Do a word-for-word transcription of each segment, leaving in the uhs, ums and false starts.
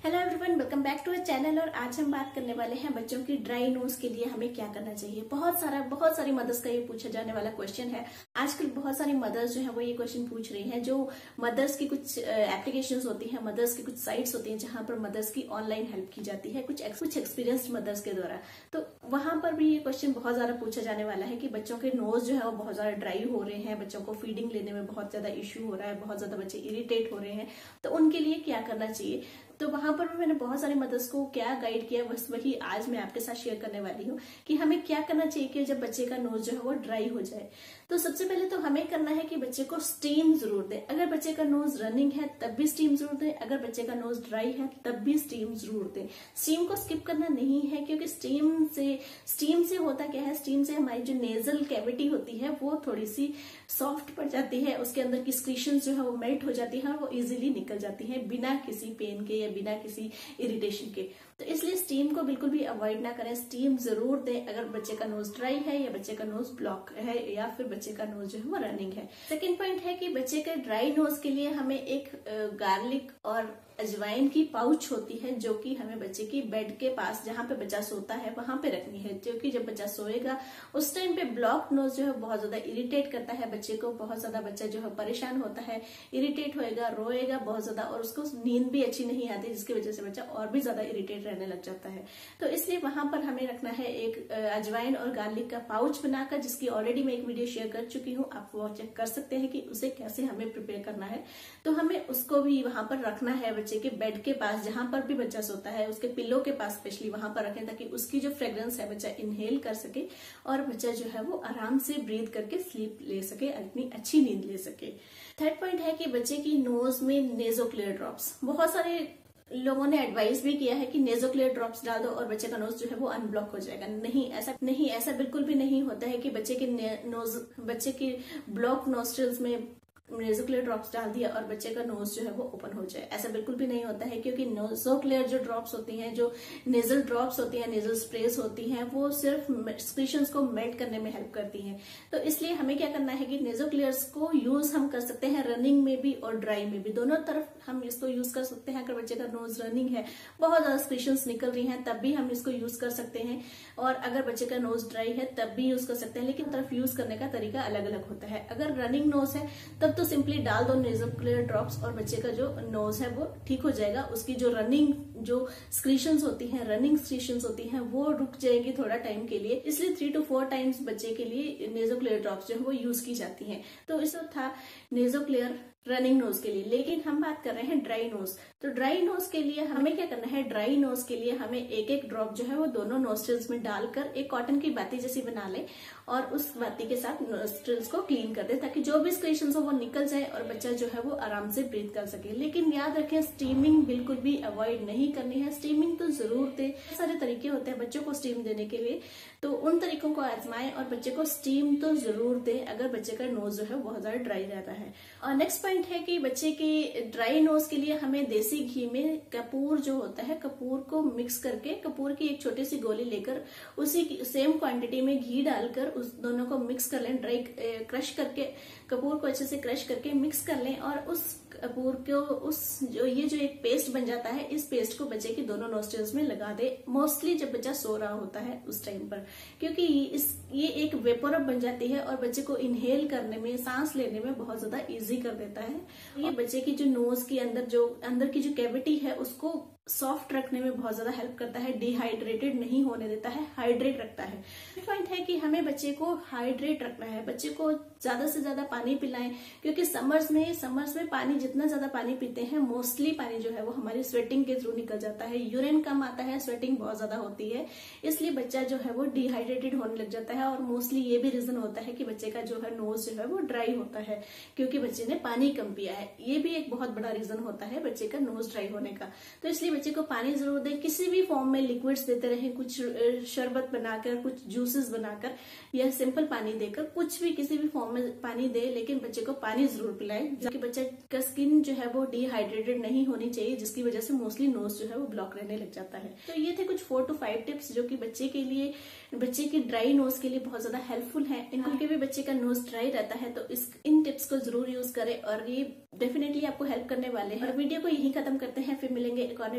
Hello everyone, welcome back to our channel. और आज हम बात करने वाले हैं बच्चों की ड्राई नोज के लिए हमें क्या करना चाहिए। बहुत सारा बहुत सारी मदर्स का ये पूछा जाने वाला क्वेश्चन है। आजकल बहुत सारी मदर्स जो है वो ये क्वेश्चन पूछ रही हैं। जो मदर्स की कुछ एप्लीकेशंस होती हैं, मदर्स की कुछ साइट्स होती हैं जहां पर मदर्स की ऑनलाइन हेल्प की जाती है कुछ कुछ एक्सपीरियंस्ड मदर्स के द्वारा। तो वहां पर भी ये क्वेश्चन बहुत ज्यादा पूछा जाने वाला है कि बच्चों के नोज जो है वो बहुत ज्यादा ड्राई हो रहे हैं, बच्चों को फीडिंग लेने में बहुत ज्यादा इश्यू हो रहा है, बहुत ज्यादा बच्चे इरिटेट हो रहे हैं, तो उनके लिए क्या करना चाहिए। तो वहां पर भी मैंने बहुत सारी मदर्स को क्या गाइड किया, बस वही आज मैं आपके साथ शेयर करने वाली हूँ कि हमें क्या करना चाहिए कि जब बच्चे का नोज जो है वो ड्राई हो जाए। तो सबसे पहले तो हमें करना है कि बच्चे को स्टीम जरूर दें। अगर बच्चे का नोज रनिंग है तब भी स्टीम जरूर दें, अगर बच्चे का नोज ड्राई है तब भी स्टीम जरूर दें। स्टीम को स्किप करना नहीं है, क्योंकि स्टीम से स्टीम से होता क्या है, स्टीम से हमारी जो नेजल कैविटी होती है वो थोड़ी सी सॉफ्ट पड़ जाती है, उसके अंदर की स्क्रीशन जो है वो मेल्ट हो जाती है और वो इजीली निकल जाती है बिना किसी पेन के या बिना किसी इरिटेशन के। तो इसलिए स्टीम को बिल्कुल भी अवॉइड ना करें, स्टीम जरूर दें अगर बच्चे का नोज ड्राई है या बच्चे का नोज ब्लॉक है या फिर बच्चे का नोज जो है वो रनिंग है। सेकेंड पॉइंट है कि बच्चे के ड्राई नोज के लिए हमें एक गार्लिक और अजवाइन की पाउच होती है जो कि हमें बच्चे की बेड के पास जहां पे बच्चा सोता है वहां पे रखनी है, क्योंकि जब बच्चा सोएगा उस टाइम पे ब्लॉक नोज जो है बहुत ज्यादा इरिटेट करता है बच्चे को, बहुत ज्यादा बच्चा जो है परेशान होता है, इरिटेट होएगा, रोएगा बहुत ज्यादा और उसको नींद भी अच्छी नहीं आती, जिसकी वजह से बच्चा और भी ज्यादा इरिटेट रहने लग जाता है। तो इसलिए वहां पर हमें रखना है एक अजवाइन और गार्लिक का पाउच बनाकर, जिसकी ऑलरेडी मैं एक वीडियो शेयर कर चुकी हूँ, आप वो चेक कर सकते हैं कि उसे कैसे हमें प्रिपेयर करना है। तो हमें उसको भी वहां पर रखना है बच्चे के बेड के पास जहां पर भी बच्चा सोता है, उसके पिल्लो के पास स्पेशली वहां पर रखें, ताकि उसकी जो फ्रेग्रेंस है बच्चा इनहेल कर सके और बच्चा जो है वो आराम से ब्रीथ करके स्लीप ले सके, अपनी अच्छी नींद ले सके। थर्ड पॉइंट है कि बच्चे की नोज में नेजोक्लेयर ड्रॉप्स, बहुत सारे लोगों ने एडवाइस भी किया है कि नेजोक्लेयर ड्रॉप्स डाल दो और बच्चे का नोज जो है वो अनब्लॉक हो जाएगा। नहीं, ऐसा नहीं ऐसा बिल्कुल भी नहीं होता है कि बच्चे के नोज बच्चे की ब्लॉक नोस्ट्रल्स में नेजोक्लेयर ड्रॉप्स डाल दिया और बच्चे का नोज जो है वो ओपन हो जाए, ऐसा बिल्कुल भी नहीं होता है। क्योंकि नेजोक्लेयर जो ड्रॉप्स होती हैं, जो नेजल ड्रॉप्स होती हैं, नेजल स्प्रेस होती हैं, वो सिर्फ स्क्रीशंस को मेल्ट करने में हेल्प करती हैं। तो इसलिए हमें क्या करना है कि नेजोक्लेयर्स को यूज हम कर सकते हैं रनिंग में भी और ड्राई में भी, दोनों तरफ हम इसको यूज कर सकते हैं। अगर बच्चे का नोज रनिंग है, बहुत ज्यादा स्क्रीशंस निकल रही हैं, तब भी हम इसको यूज कर सकते हैं, और अगर बच्चे का नोज ड्राई है तब भी यूज कर सकते हैं, लेकिन तरफ यूज करने का तरीका अलग अलग होता है। अगर रनिंग नोज है तब तो सिंपली डाल दो नेजोक्लेयर ड्रॉप्स और बच्चे का जो नोज है वो ठीक हो जाएगा, उसकी जो रनिंग जो स्क्रीशंस होती हैं, रनिंग स्क्रीशंस होती हैं, वो रुक जाएंगी थोड़ा टाइम के लिए। इसलिए थ्री टू फोर टाइम्स बच्चे के लिए नेजोक्लेयर ड्रॉप्स जो है वो यूज की जाती हैं। तो इसमें था नेजोक्लेयर रनिंग नोज के लिए, लेकिन हम बात कर रहे हैं ड्राई नोज। तो ड्राई नोज के लिए हमें क्या करना है, ड्राई नोज के लिए हमें एक एक ड्रॉप जो है वो दोनों नोस्ट्रल्स में डालकर एक कॉटन की बाती जैसी बना ले और उस बाती के साथ नोस्ट्रल्स को क्लीन कर दे, ताकि जो भी स्क्रीशंस हो वो निकल जाए और बच्चा जो है वो आराम से ब्रीथ कर सके। लेकिन याद रखें, स्टीमिंग बिल्कुल भी अवॉइड नहीं करनी है। स्टीमिंग तो जरूर दे, सारे तरीके होते हैं बच्चों को स्टीम देने के लिए, तो उन तरीकों को आजमाएं और बच्चे को स्टीम तो जरूर दे अगर बच्चे का नोज जो है बहुत ज्यादा ड्राई रहता है। और नेक्स्ट पॉइंट है कि बच्चे की ड्राई नोज के लिए हमें देसी घी में कपूर जो होता है, कपूर को मिक्स करके, कपूर की एक छोटी सी गोली लेकर उसी सेम क्वांटिटी में घी डालकर उस दोनों को मिक्स कर लें, ड्राई क्रश करके कपूर को अच्छे से क्रश करके मिक्स कर लें और उस कपूर को उस जो ये जो एक पेस्ट बन जाता है, इस पेस्ट को बच्चे के दोनों नोस्ट्रल्स में लगा दे, मोस्टली जब बच्चा सो रहा होता है उस टाइम पर, क्योंकि इस ये एक वेपोरअप बन जाती है और बच्चे को इनहेल करने में, सांस लेने में बहुत ज्यादा इजी कर देता है। ये बच्चे की जो नोज के अंदर जो अंदर की जो कैविटी है उसको सॉफ्ट रखने में बहुत ज्यादा हेल्प करता है, डिहाइड्रेटेड नहीं होने देता है, हाइड्रेट रखता है। पॉइंट है कि हमें बच्चे को हाइड्रेट रखना है, बच्चे को ज्यादा से ज्यादा पानी पिलाएं, क्योंकि समर्स में समर्स में पानी जितना ज्यादा पानी पीते हैं, मोस्टली पानी जो है वो हमारी स्वेटिंग के थ्रू निकल जाता है, यूरिन कम आता है, स्वेटिंग बहुत ज्यादा होती है, इसलिए बच्चा जो है वो डिहाइड्रेटेड होने लग जाता है। और मोस्टली ये भी रीजन होता है कि बच्चे का जो है नोज जो है वो ड्राई होता है, क्योंकि बच्चे ने पानी कम पिया है। ये भी एक बहुत बड़ा रीजन होता है बच्चे का नोज ड्राई होने का। तो इसलिए बच्चे को पानी जरूर दें, किसी भी फॉर्म में लिक्विड्स देते रहें, कुछ शरबत बनाकर, कुछ जूसेस बनाकर या सिंपल पानी देकर, कुछ भी किसी भी फॉर्म में पानी दे, लेकिन बच्चे को पानी जरूर पिलाएं, ताकि बच्चे का स्किन जो है वो डिहाइड्रेटेड नहीं होनी चाहिए, जिसकी वजह से मोस्टली नोज जो है वो ब्लॉक रहने लग जाता है। तो ये थे कुछ फोर टू फाइव टिप्स जो कि बच्चे के लिए, बच्चे की ड्राई नोज के लिए बहुत ज्यादा हेल्पफुल है। इनके भी बच्चे का नोज ड्राई रहता है तो इस इन टिप्स को जरूर यूज करें और ये डेफिनेटली आपको हेल्प करने वाले हैं। और वीडियो को यही खत्म करते हैं, फिर मिलेंगे एक और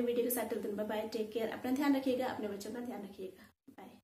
वीडियो के साथ। बाय बाय, टेक केयर, अपना ध्यान रखिएगा, अपने बच्चों का ध्यान रखिएगा। बाय।